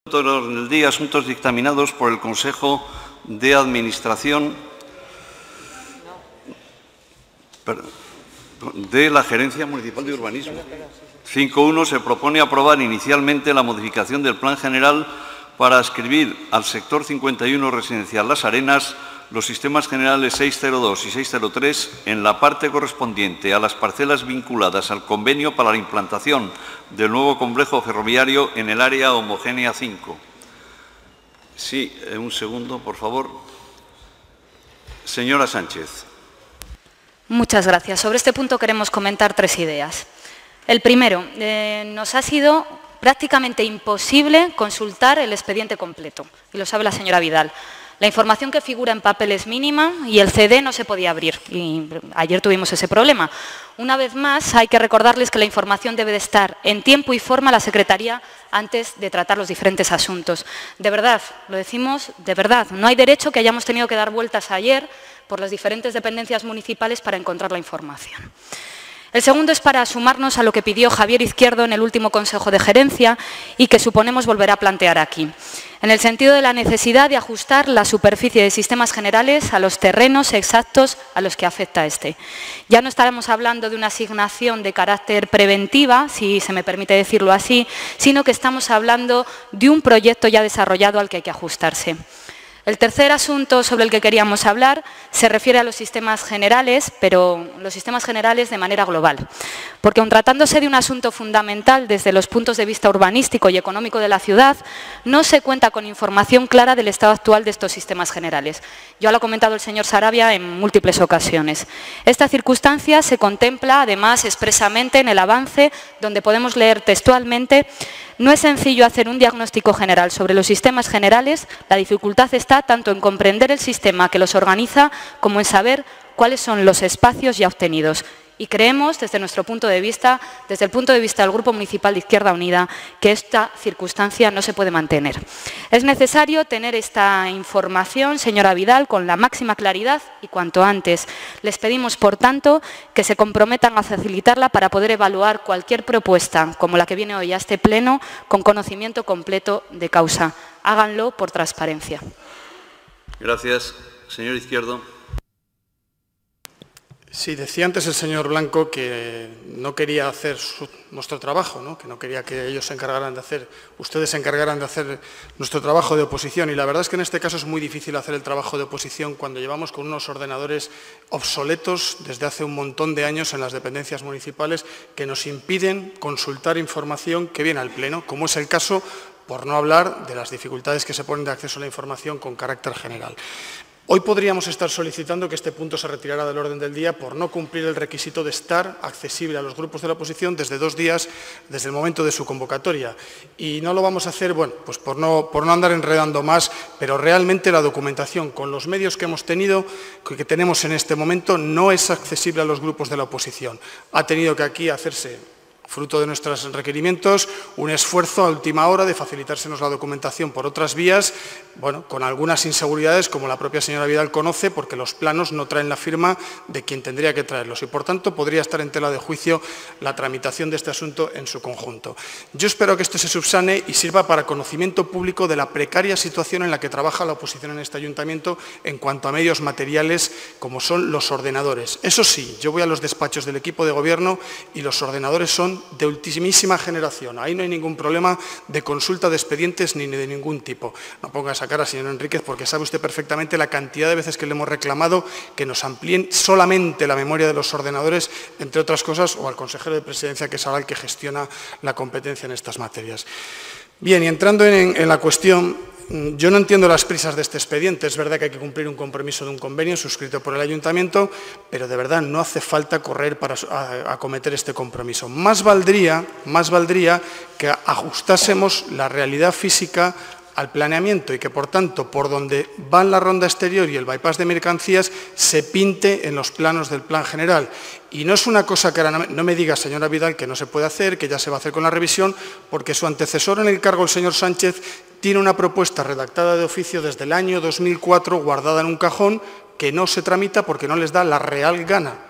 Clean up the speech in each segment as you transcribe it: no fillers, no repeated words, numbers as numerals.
Del orden del día, asuntos dictaminados por el Consejo de Administración de la Gerencia Municipal de Urbanismo. 5.1. Se propone aprobar inicialmente la modificación del Plan General para adscribir al sector 51 residencial Las Arenas los sistemas generales 602 y 603 en la parte correspondiente a las parcelas vinculadas al convenio para la implantación del nuevo complejo ferroviario en el área homogénea 5. Sí, un segundo, por favor. Señora Sánchez. Muchas gracias. Sobre este punto queremos comentar 3 ideas. El primero, nos ha sido prácticamente imposible consultar el expediente completo, y lo sabe la señora Vidal. La información que figura en papel es mínima y el CD no se podía abrir. Y ayer tuvimos ese problema. Una vez más, hay que recordarles que la información debe de estar en tiempo y forma a la Secretaría antes de tratar los diferentes asuntos. De verdad, lo decimos de verdad, no hay derecho que hayamos tenido que dar vueltas ayer por las diferentes dependencias municipales para encontrar la información. El segundo es para sumarnos a lo que pidió Javier Izquierdo en el último Consejo de Gerencia y que suponemos volverá a plantear aquí, en el sentido de la necesidad de ajustar la superficie de sistemas generales a los terrenos exactos a los que afecta este. Ya no estaremos hablando de una asignación de carácter preventiva, si se me permite decirlo así, sino que estamos hablando de un proyecto ya desarrollado al que hay que ajustarse. El tercer asunto sobre el que queríamos hablar se refiere a los sistemas generales, pero los sistemas generales de manera global. Porque aun tratándose de un asunto fundamental desde los puntos de vista urbanístico y económico de la ciudad, no se cuenta con información clara del estado actual de estos sistemas generales. Ya lo ha comentado el señor Sarabia en múltiples ocasiones. Esta circunstancia se contempla además expresamente en el avance, donde podemos leer textualmente: no es sencillo hacer un diagnóstico general sobre los sistemas generales, la dificultad está tanto en comprender el sistema que los organiza como en saber cuáles son los espacios ya obtenidos. Y creemos, desde nuestro punto de vista, desde el punto de vista del Grupo Municipal de Izquierda Unida, que esta circunstancia no se puede mantener. Es necesario tener esta información, señora Vidal, con la máxima claridad y cuanto antes. Les pedimos, por tanto, que se comprometan a facilitarla para poder evaluar cualquier propuesta, como la que viene hoy a este pleno, con conocimiento completo de causa. Háganlo por transparencia. Gracias. Señor Izquierdo. Sí, decía antes el señor Blanco que no quería hacer nuestro trabajo, ¿no? Que no quería que ellos se encargaran de hacer, ustedes se encargaran de hacer nuestro trabajo de oposición. Y la verdad es que en este caso es muy difícil hacer el trabajo de oposición cuando llevamos con unos ordenadores obsoletos desde hace un montón de años en las dependencias municipales que nos impiden consultar información que viene al Pleno, como es el caso, por no hablar de las dificultades que se ponen de acceso a la información con carácter general. Hoy podríamos estar solicitando que este punto se retirara del orden del día por no cumplir el requisito de estar accesible a los grupos de la oposición desde 2 días desde el momento de su convocatoria. Y no lo vamos a hacer, bueno, pues por no andar enredando más, pero realmente la documentación con los medios que hemos tenido, que tenemos en este momento, no es accesible a los grupos de la oposición. Ha tenido que aquí hacerse, fruto de nuestros requerimientos, un esfuerzo a última hora de facilitársenos la documentación por otras vías, bueno, con algunas inseguridades, como la propia señora Vidal conoce, porque los planos no traen la firma de quien tendría que traerlos y, por tanto, podría estar en tela de juicio la tramitación de este asunto en su conjunto. Yo espero que esto se subsane y sirva para conocimiento público de la precaria situación en la que trabaja la oposición en este ayuntamiento en cuanto a medios materiales, como son los ordenadores. Eso sí, yo voy a los despachos del equipo de gobierno y los ordenadores son de ultimísima generación. Ahí no hay ningún problema de consulta de expedientes ni de ningún tipo. No ponga esa cara, señor Enríquez, porque sabe usted perfectamente la cantidad de veces que le hemos reclamado que nos amplíen solamente la memoria de los ordenadores, entre otras cosas, o al consejero de Presidencia, que es ahora el que gestiona la competencia en estas materias. Bien, y entrando en la cuestión, yo no entiendo las prisas de este expediente. Es verdad que hay que cumplir un compromiso de un convenio suscrito por el Ayuntamiento, pero de verdad no hace falta correr para acometer este compromiso. Más valdría que ajustásemos la realidad física al planeamiento y que, por tanto, por donde van la ronda exterior y el bypass de mercancías se pinte en los planos del plan general. Y no es una cosa que ahora no me diga, señora Vidal, que no se puede hacer, que ya se va a hacer con la revisión, porque su antecesor en el cargo, el señor Sánchez, tiene una propuesta redactada de oficio desde el año 2004, guardada en un cajón, que no se tramita porque no les da la real gana.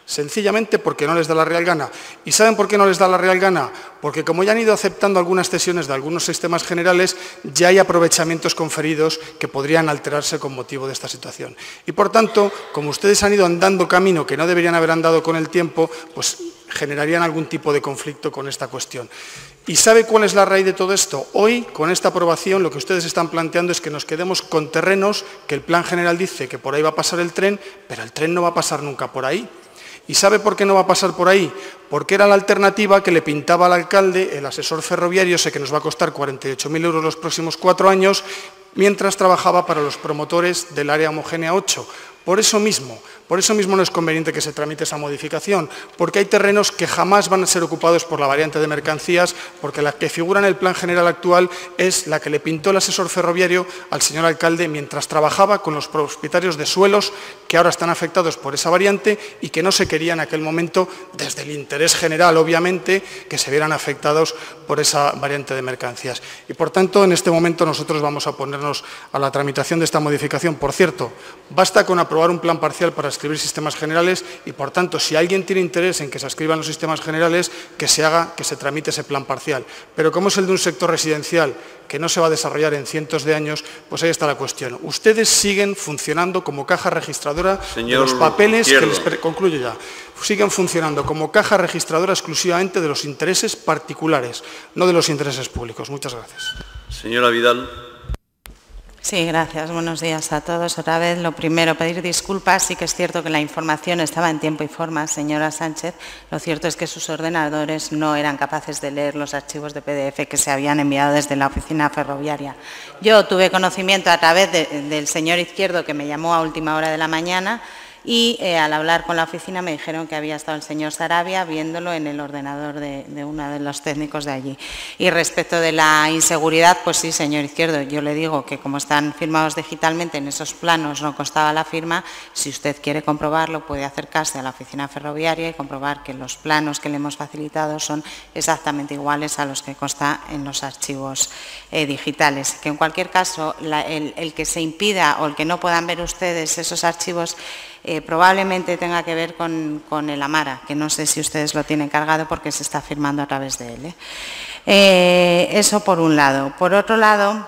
Sencillamente porque no les da la real gana. ¿Y saben por qué no les da la real gana? Porque como ya han ido aceptando algunas cesiones de algunos sistemas generales, ya hay aprovechamientos conferidos que podrían alterarse con motivo de esta situación. Y por tanto, como ustedes han ido andando camino que no deberían haber andado con el tiempo, pues generarían algún tipo de conflicto con esta cuestión. ¿Y sabe cuál es la raíz de todo esto? Hoy, con esta aprobación, lo que ustedes están planteando es que nos quedemos con terrenos que el Plan General dice que por ahí va a pasar el tren, pero el tren no va a pasar nunca por ahí. ¿Y sabe por qué no va a pasar por ahí? Porque era la alternativa que le pintaba al alcalde, el asesor ferroviario, sé que nos va a costar 48.000 euros los próximos 4 años, mientras trabajaba para los promotores del área homogénea 8. Por eso mismo no es conveniente que se tramite esa modificación, porque hay terrenos que jamás van a ser ocupados por la variante de mercancías, porque la que figura en el plan general actual es la que le pintó el asesor ferroviario al señor alcalde mientras trabajaba con los propietarios de suelos que ahora están afectados por esa variante y que no se quería en aquel momento, desde el interés general, obviamente, que se vieran afectados por esa variante de mercancías. Y, por tanto, en este momento nosotros vamos a oponernos a la tramitación de esta modificación. Por cierto, basta con aprobar un plan parcial para escribir sistemas generales y, por tanto, si alguien tiene interés en que se escriban los sistemas generales, que se tramite ese plan parcial. Pero como es el de un sector residencial que no se va a desarrollar en cientos de años, pues ahí está la cuestión. Ustedes siguen funcionando como caja registradora de los papeles que les... Concluyo ya. Siguen funcionando como caja registradora exclusivamente de los intereses particulares, no de los intereses públicos. Muchas gracias. Señora Vidal. Sí, gracias. Buenos días a todos. Otra vez, lo primero, pedir disculpas. Sí que es cierto que la información estaba en tiempo y forma, señora Sánchez. Lo cierto es que sus ordenadores no eran capaces de leer los archivos de PDF que se habían enviado desde la oficina ferroviaria. Yo tuve conocimiento a través del señor Izquierdo, que me llamó a última hora de la mañana, y al hablar con la oficina me dijeron que había estado el señor Sarabia viéndolo en el ordenador de uno de los técnicos de allí. Y respecto de la inseguridad, pues sí, señor Izquierdo, yo le digo que como están firmados digitalmente en esos planos no constaba la firma. Si usted quiere comprobarlo, puede acercarse a la oficina ferroviaria y comprobar que los planos que le hemos facilitado son exactamente iguales a los que consta en los archivos digitales. Que en cualquier caso, el que se impida o el que no puedan ver ustedes esos archivos probablemente tenga que ver con el Amara, que no sé si ustedes lo tienen cargado porque se está firmando a través de él. Eso por un lado. Por otro lado,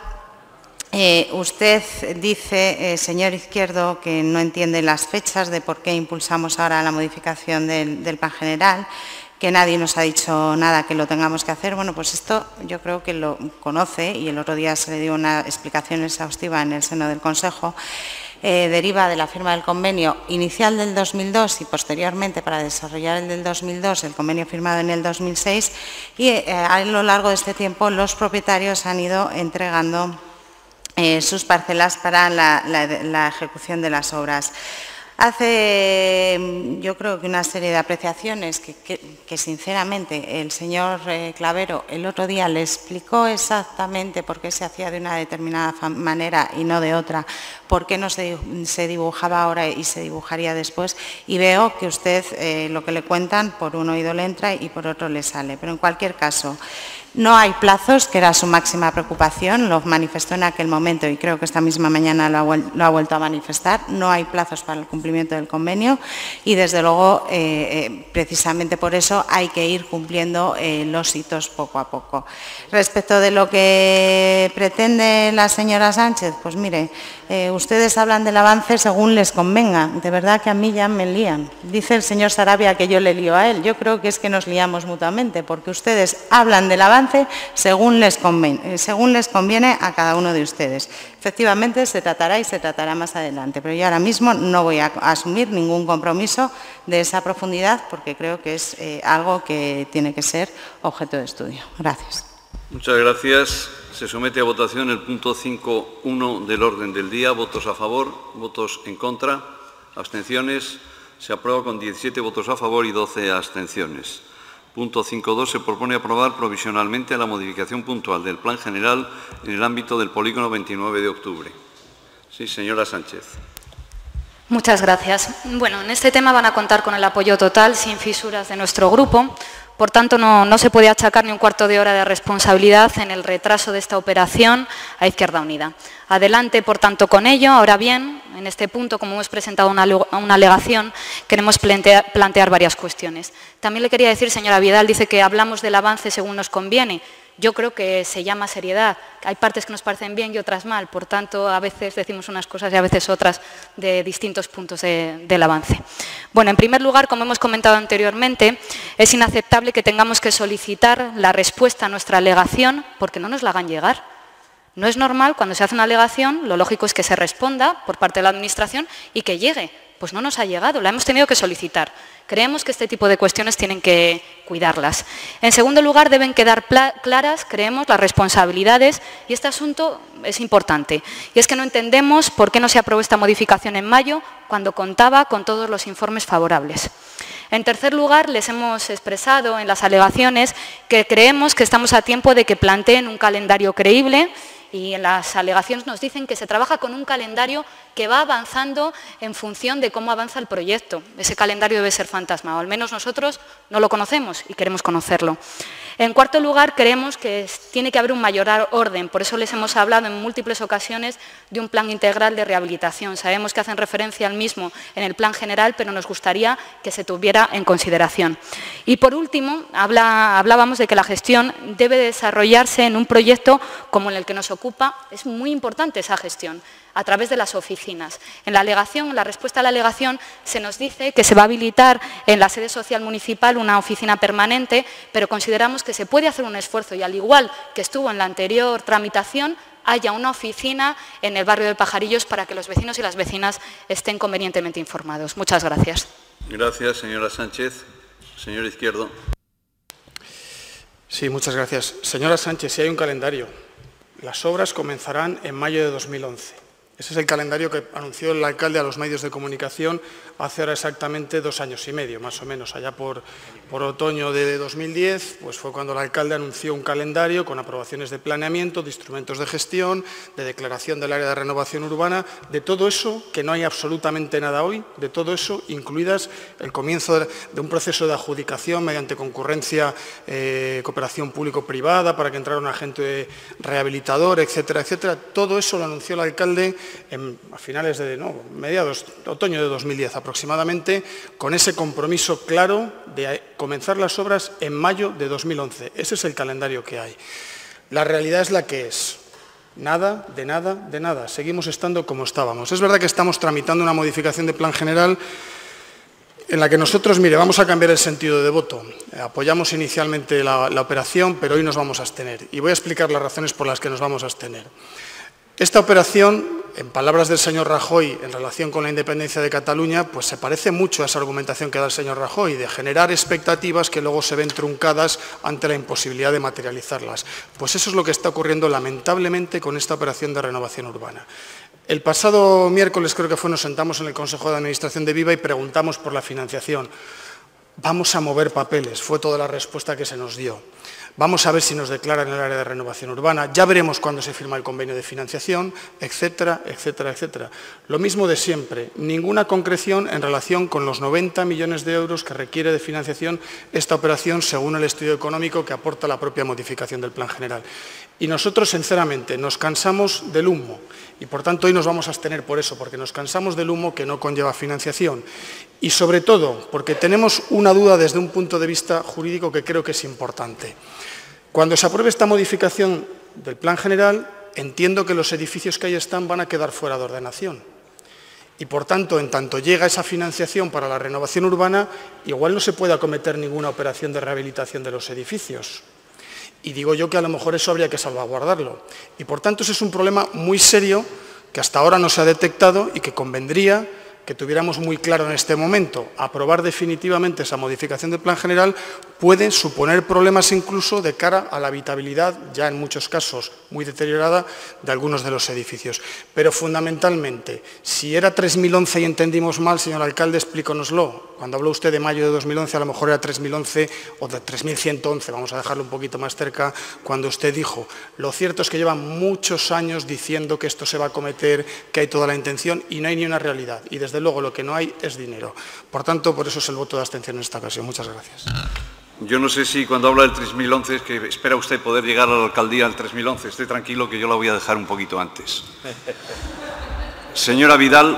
usted dice, señor Izquierdo, que no entiende las fechas de por qué impulsamos ahora la modificación del plan general, que nadie nos ha dicho nada que lo tengamos que hacer. Bueno, pues esto yo creo que lo conoce y el otro día se le dio una explicación exhaustiva en el seno del Consejo. Deriva de la firma del convenio inicial del 2002 y posteriormente para desarrollar el del 2002, el convenio firmado en el 2006, y a lo largo de este tiempo los propietarios han ido entregando sus parcelas para la ejecución de las obras. Hace, yo creo que una serie de apreciaciones que sinceramente el señor Clavero el otro día le explicó exactamente por qué se hacía de una determinada manera y no de otra, por qué no se dibujaba ahora y se dibujaría después, y veo que usted lo que le cuentan por un oído le entra y por otro le sale. Pero en cualquier caso, no hay plazos, que era su máxima preocupación, lo manifestó en aquel momento y creo que esta misma mañana lo ha vuelto a manifestar. No hay plazos para el cumplimiento del convenio y, desde luego, precisamente por eso hay que ir cumpliendo los hitos poco a poco. Respecto de lo que pretende la señora Sánchez, pues mire, ustedes hablan del avance según les convenga. De verdad que a mí ya me lían. Dice el señor Sarabia que yo le lío a él. Yo creo que es que nos liamos mutuamente, porque ustedes hablan del avance según les conviene a cada uno de ustedes. Efectivamente, se tratará y se tratará más adelante, pero yo ahora mismo no voy a asumir ningún compromiso de esa profundidad porque creo que es algo que tiene que ser objeto de estudio. Gracias. Muchas gracias. Se somete a votación el punto 5.1 del orden del día. Votos a favor, votos en contra, abstenciones. Se aprueba con 17 votos a favor y 12 abstenciones. Punto 5.2. Se propone aprobar provisionalmente la modificación puntual del Plan General en el ámbito del polígono 29 de octubre. Sí, señora Sánchez. Muchas gracias. Bueno, en este tema van a contar con el apoyo total, sin fisuras, de nuestro grupo, Por tanto, no se puede achacar ni un cuarto de hora de responsabilidad en el retraso de esta operación a Izquierda Unida. Adelante, por tanto, con ello. Ahora bien, en este punto, como hemos presentado una alegación, queremos plantear varias cuestiones. También le quería decir, señora Vidal, dice que hablamos del avance según nos conviene. Yo creo que se llama seriedad. Hay partes que nos parecen bien y otras mal. Por tanto, a veces decimos unas cosas y a veces otras de distintos puntos del avance. Bueno, en primer lugar, como hemos comentado anteriormente, es inaceptable que tengamos que solicitar la respuesta a nuestra alegación porque no nos la hagan llegar. No es normal, cuando se hace una alegación, lo lógico es que se responda por parte de la Administración y que llegue. Pues no nos ha llegado, la hemos tenido que solicitar. Creemos que este tipo de cuestiones tienen que cuidarlas. En segundo lugar, deben quedar claras, creemos, las responsabilidades, y este asunto es importante. Y es que no entendemos por qué no se aprobó esta modificación en mayo cuando contaba con todos los informes favorables. En tercer lugar, les hemos expresado en las alegaciones que creemos que estamos a tiempo de que planteen un calendario creíble. Y en las alegaciones nos dicen que se trabaja con un calendario que va avanzando en función de cómo avanza el proyecto. Ese calendario debe ser fantasma, o al menos nosotros no lo conocemos y queremos conocerlo. En cuarto lugar, creemos que tiene que haber un mayor orden, por eso les hemos hablado en múltiples ocasiones de un plan integral de rehabilitación. Sabemos que hacen referencia al mismo en el plan general, pero nos gustaría que se tuviera en consideración. Y por último, hablábamos de que la gestión debe desarrollarse en un proyecto como el que nos ocupa. Es muy importante esa gestión, a través de las oficinas. En la alegación, en la respuesta a la alegación, se nos dice que se va a habilitar en la sede social municipal una oficina permanente, pero consideramos que se puede hacer un esfuerzo y, al igual que estuvo en la anterior tramitación, haya una oficina en el barrio de Pajarillos para que los vecinos y las vecinas estén convenientemente informados. Muchas gracias. Gracias, señora Sánchez. Señor Izquierdo. Sí, muchas gracias. Señora Sánchez, si hay un calendario. Las obras comenzarán en mayo de 2011. Ese es el calendario que anunció el alcalde a los medios de comunicación hace ahora exactamente 2 años y medio, más o menos. Allá por otoño de 2010, pues fue cuando el alcalde anunció un calendario con aprobaciones de planeamiento, de instrumentos de gestión, de declaración del área de renovación urbana, de todo eso, que no hay absolutamente nada hoy, de todo eso, incluidas el comienzo de un proceso de adjudicación mediante concurrencia, cooperación público-privada, para que entrara un agente rehabilitador, etcétera, etcétera. Todo eso lo anunció el alcalde a finales de otoño de 2010 aproximadamente, con ese compromiso claro de comenzar las obras en mayo de 2011. Ese es el calendario que hay. La realidad es la que es. Nada, de nada, de nada. Seguimos estando como estábamos. Es verdad que estamos tramitando una modificación de plan general en la que nosotros, mire, vamos a cambiar el sentido de voto. Apoyamos inicialmente la operación, pero hoy nos vamos a abstener. Y voy a explicar las razones por las que nos vamos a abstener. Esta operación, en palabras del señor Rajoy, en relación con la independencia de Cataluña, pues se parece mucho a esa argumentación que da el señor Rajoy, de generar expectativas que luego se ven truncadas ante la imposibilidad de materializarlas. Pues eso es lo que está ocurriendo lamentablemente con esta operación de renovación urbana. El pasado miércoles, creo que fue, nos sentamos en el Consejo de Administración de Viva y preguntamos por la financiación. Vamos a mover papeles, fue toda la respuesta que se nos dio. Vamos a ver si nos declaran el área de renovación urbana, ya veremos cuándo se firma el convenio de financiación, etcétera, etcétera, etcétera. Lo mismo de siempre, ninguna concreción en relación con los 90 millones de euros que requiere de financiación esta operación según el estudio económico que aporta la propia modificación del Plan General. Y nosotros, sinceramente, nos cansamos del humo y, por tanto, hoy nos vamos a abstener por eso, porque nos cansamos del humo que no conlleva financiación y, sobre todo, porque tenemos una duda desde un punto de vista jurídico que creo que es importante. Cuando se apruebe esta modificación del Plan General, entiendo que los edificios que ahí están van a quedar fuera de ordenación. Y, por tanto, en tanto llega esa financiación para la renovación urbana, igual no se puede acometer ninguna operación de rehabilitación de los edificios. Y digo yo que a lo mejor eso habría que salvaguardarlo. Y, por tanto, ese es un problema muy serio que hasta ahora no se ha detectado y que convendría que tuviéramos muy claro en este momento. Aprobar definitivamente esa modificación del Plan General puede suponer problemas incluso de cara a la habitabilidad, ya en muchos casos muy deteriorada, de algunos de los edificios. Pero fundamentalmente, si era 3011 y entendimos mal, señor alcalde, explíconoslo. Cuando habló usted de mayo de 2011, a lo mejor era 3011 o de 3111, vamos a dejarlo un poquito más cerca, cuando usted dijo. Lo cierto es que llevan muchos años diciendo que esto se va a acometer, que hay toda la intención y no hay ni una realidad. Y desde luego lo que no hay es dinero. Por tanto, por eso es el voto de abstención en esta ocasión. Muchas gracias. Yo no sé si cuando habla del 3011 es que espera usted poder llegar a la alcaldía al 3011. Esté tranquilo que yo la voy a dejar un poquito antes. Señora Vidal.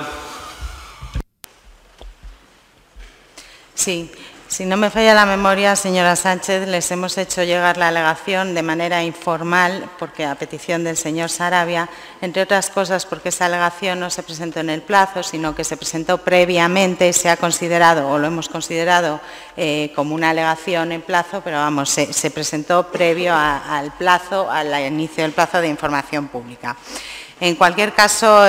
Sí. Si no me falla la memoria, señora Sánchez, les hemos hecho llegar la alegación de manera informal, porque a petición del señor Sarabia, entre otras cosas porque esa alegación no se presentó en el plazo, sino que se presentó previamente, se ha considerado, o lo hemos considerado, como una alegación en plazo, pero vamos, se presentó previo al plazo, al inicio del plazo de información pública. En cualquier caso,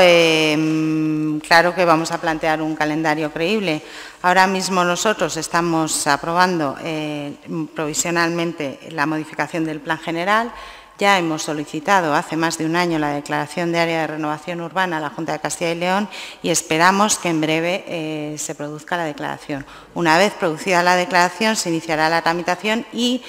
claro que vamos a plantear un calendario creíble. Ahora mismo nosotros estamos aprobando provisionalmente la modificación del Plan General. Ya hemos solicitado hace más de un año la declaración de área de renovación urbana a la Junta de Castilla y León y esperamos que en breve se produzca la declaración. Una vez producida la declaración se iniciará la tramitación y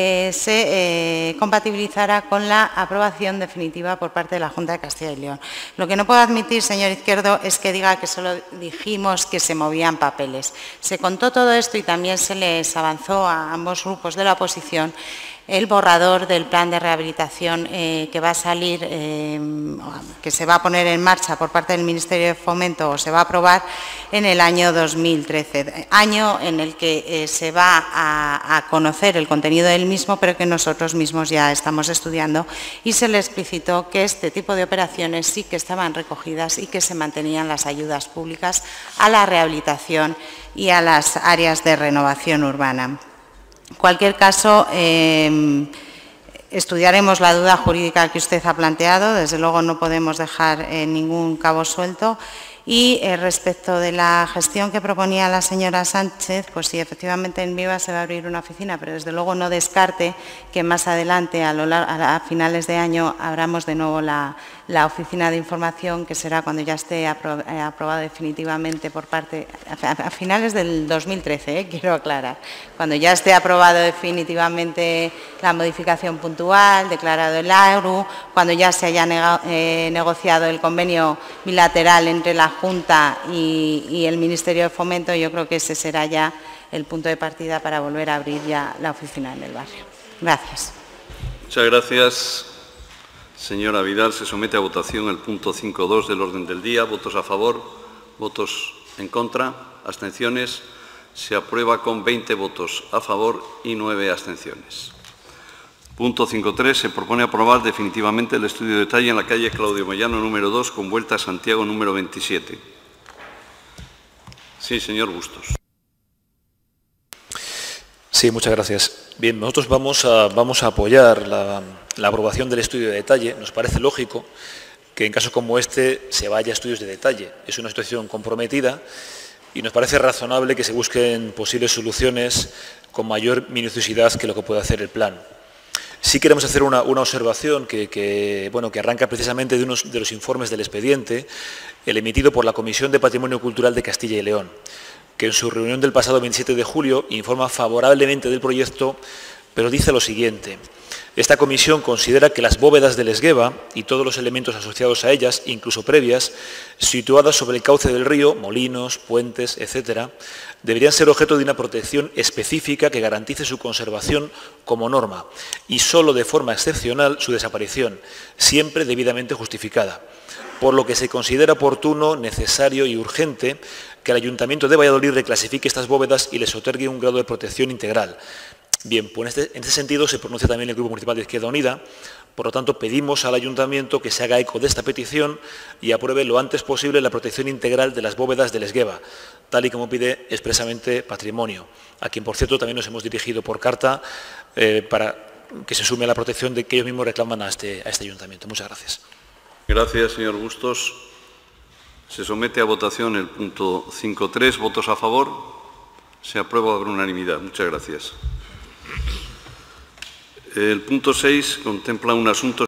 se compatibilizará con la aprobación definitiva por parte de la Junta de Castilla y León. Lo que no puedo admitir, señor Izquierdo, es que diga que solo dijimos que se movían papeles. Se contó todo esto y también se les avanzó a ambos grupos de la oposición el borrador del plan de rehabilitación que va a salir, que se va a poner en marcha por parte del Ministerio de Fomento o se va a aprobar en el año 2013, año en el que se va a conocer el contenido del mismo, pero que nosotros mismos ya estamos estudiando, y se le explicitó que este tipo de operaciones sí que estaban recogidas y que se mantenían las ayudas públicas a la rehabilitación y a las áreas de renovación urbana. En cualquier caso, estudiaremos la duda jurídica que usted ha planteado. Desde luego no podemos dejar ningún cabo suelto. Y respecto de la gestión que proponía la señora Sánchez, pues sí, efectivamente en Viva se va a abrir una oficina, pero desde luego no descarte que más adelante, a finales de año, abramos de nuevo la oficina de información, que será cuando ya esté aprobado definitivamente por parte, a finales del 2013, quiero aclarar, cuando ya esté aprobado definitivamente la modificación puntual, declarado el ARU, cuando ya se haya negociado el convenio bilateral entre la Junta y el Ministerio de Fomento, yo creo que ese será ya el punto de partida para volver a abrir ya la oficina en el barrio. Gracias. Muchas gracias, señora Vidal. Se somete a votación el punto 5.2 del orden del día. ¿Votos a favor? ¿Votos en contra? ¿Abstenciones? Se aprueba con 20 votos a favor y 9 abstenciones. Punto 5.3. Se propone aprobar definitivamente el estudio de detalle en la calle Claudio Moyano número 2 con vuelta a Santiago número 27. Sí, señor Bustos. Sí, muchas gracias. Bien, nosotros vamos a apoyar la aprobación del estudio de detalle. Nos parece lógico que en casos como este se vaya a estudios de detalle. Es una situación comprometida y nos parece razonable que se busquen posibles soluciones con mayor minuciosidad que lo que puede hacer el plan. Sí queremos hacer una observación que arranca precisamente de uno de los informes del expediente, el emitido por la Comisión de Patrimonio Cultural de Castilla y León, que en su reunión del pasado 27 de julio informa favorablemente del proyecto, pero dice lo siguiente. Esta comisión considera que las bóvedas del Esgueva y todos los elementos asociados a ellas, incluso previas, situadas sobre el cauce del río, molinos, puentes, etc., deberían ser objeto de una protección específica que garantice su conservación como norma y solo de forma excepcional su desaparición, siempre debidamente justificada, por lo que se considera oportuno, necesario y urgente que el Ayuntamiento de Valladolid reclasifique estas bóvedas y les otorgue un grado de protección integral. Bien, pues en este sentido se pronuncia también el Grupo Municipal de Izquierda Unida. Por lo tanto, pedimos al Ayuntamiento que se haga eco de esta petición y apruebe lo antes posible la protección integral de las bóvedas del Esgueva, tal y como pide expresamente Patrimonio, a quien, por cierto, también nos hemos dirigido por carta para que se sume a la protección de que ellos mismos reclaman a este Ayuntamiento. Muchas gracias. Gracias, señor Bustos. Se somete a votación el punto 5.3. ¿Votos a favor? Se aprueba por unanimidad. Muchas gracias. El punto 6 contempla un asunto